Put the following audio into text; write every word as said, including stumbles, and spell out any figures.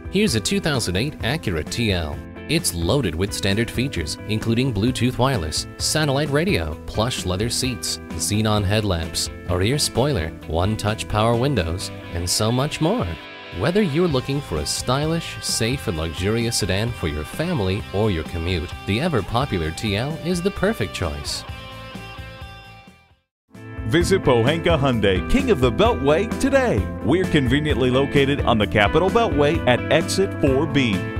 Here's a two thousand eight Acura T L. It's loaded with standard features, including Bluetooth wireless, satellite radio, plush leather seats, xenon headlamps, a rear spoiler, one-touch power windows, and so much more. Whether you're looking for a stylish, safe, and luxurious sedan for your family or your commute, the ever-popular T L is the perfect choice. Visit Pohanka Hyundai, King of the Beltway, today. We're conveniently located on the Capitol Beltway at Exit four B.